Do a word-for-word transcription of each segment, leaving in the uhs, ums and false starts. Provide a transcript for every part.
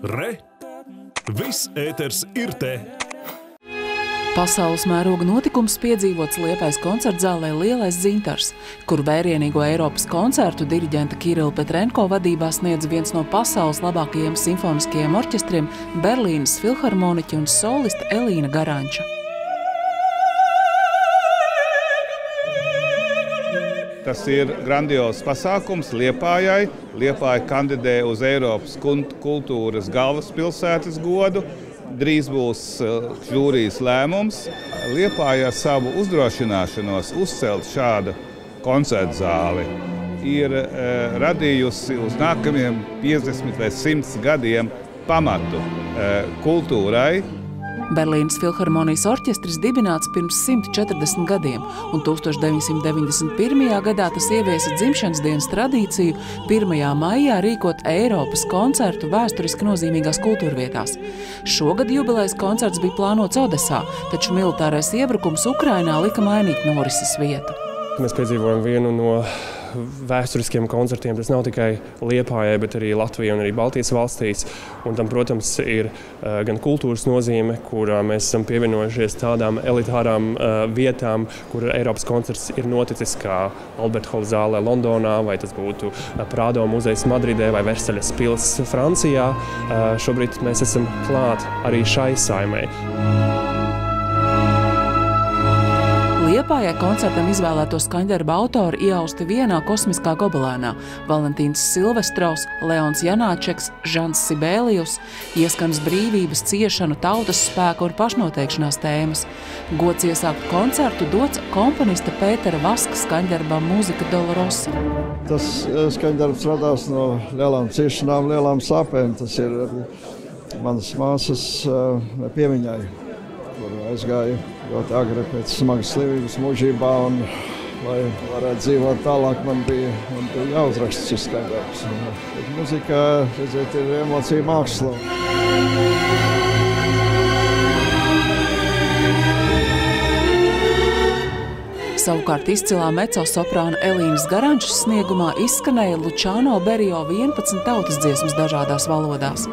Re! Viss ēters ir te! Pasaules mēroga notikums piedzīvots Liepājas koncertzālē Lielais dzintars, kur vērienīgo Eiropas koncertu diriģenta Kirila Petrenko vadībā sniedz viens no pasaules labākajiem simfoniskajiem orķestriem Berlīnes filharmoniķa un soliste Elīna Garanča. Tas ir grandios pasākums Liepājai. Liepāja kandidē uz Eiropas kultūras galvaspilsētas godu. Drīz būs žūrijas lēmums. Liepāja savu uzdrošināšanos uzcelt šādu koncertzāli ir e, radījusi uz nākamiem piecdesmit vai simts gadiem pamatu e, kultūrai. Berlīnes filharmonijas orķestris dibināts pirms simt četrdesmit gadiem, un tūkstoš deviņsimt deviņdesmit pirmajā gadā tas ieviesa dzimšanas dienas tradīciju pirmajā maijā rīkot Eiropas koncertu vēsturiski nozīmīgās kultūrvietās. Šogad jubilejas koncerts bija plānots Odesā, taču militārais iebrukums Ukrainā lika mainīt norises vietu. Mēs piedzīvojam vienu no vēsturiskiem koncertiem. Tas nav tikai Liepājai, bet arī Latvijai un arī Baltijas valstīs. Un tam, protams, ir uh, gan kultūras nozīme, kurā mēs esam pievienojušies tādām elitārām uh, vietām, kur Eiropas koncerts ir noticis, kā Albert Hall zālē Londonā, vai tas būtu Prādo muzejs Madridē vai Versaļas pils Francijā. Uh, šobrīd mēs esam klāt arī šai saimei. Liepājai koncertam izvēlēto skaņdarba autori iausti vienā kosmiskā gobelēnā – Valentīns Silvestraus, Leons Janāčeks, Žans Sibēlijus, ieskanas brīvības, ciešanu, tautas spēku un pašnoteikšanās tēmas. Gods iesākt koncertu dots komponista Pētera Vaska skaņdarbam Mūzika Dolorosa. Tas skaņdarbs radās no lielām ciešanām, lielām sāpēm. Tas ir manas māsas piemiņai, kur aizgāja ļoti agri pēc smagas slimības mūžībā, un, lai varētu dzīvot tālāk, man bija, man bija jāuzraksta šis skaņdarbs. Muzika, redziet, ir emocija māksla. Savukārt izcilā mecosoprāna Elīnas Garančas sniegumā izskanēja Lučāno Berio vienpadsmit tautas dziesmas dažādās valodās.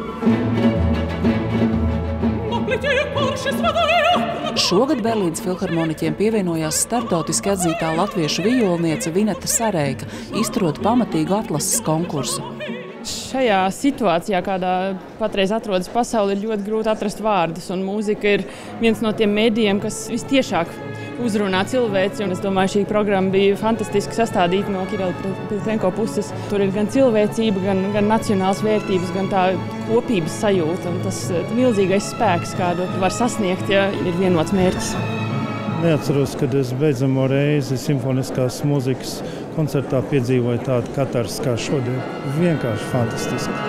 Šogad Berlīnes filharmoniķiem pievienojās starptautiski atzītā latviešu vijolniece Vineta Sareika, izturot pamatīgu atlases konkursu. Šajā situācijā, kādā patreiz atrodas pasaule, ir ļoti grūti atrast vārdus, un mūzika ir viens no tiem mēdījiem, kas vistiešāk uzrunā cilvēci, un es domāju, šī programma bija fantastiski sastādīta no Kirila Petrenko puses. Tur ir gan cilvēcība, gan, gan nacionāls vērtības, gan tā kopības sajūta, un tas milzīgais spēks, kādu var sasniegt, ja ir vienots mērķis. Neatceros, kad es beidzamo reizi simfoniskās mūzikas koncertā piedzīvoju tādu katars kā šodien. Vienkārši fantastiski.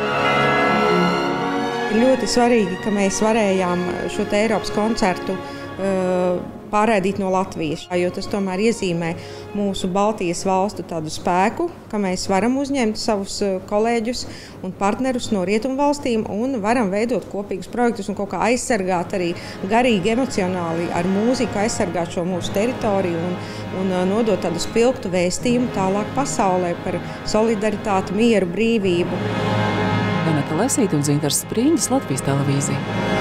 Ir ļoti svarīgi, ka mēs varējām šo te Eiropas koncertu uh, pārraidīt no Latvijas, jo tas tomēr iezīmē mūsu Baltijas valstu tādu spēku, ka mēs varam uzņemt savus kolēģus un partnerus no rietumvalstīm un varam veidot kopīgus projektus un kaut kā aizsargāt arī garīgi, emocionāli ar mūziku, aizsargāt šo mūsu teritoriju un, un nodot tādu spilgtu vēstījumu tālāk pasaulē par solidaritāti, mieru, brīvību. Veneta Lesīte un Dzintars Spriņģis, Latvijas televīzija.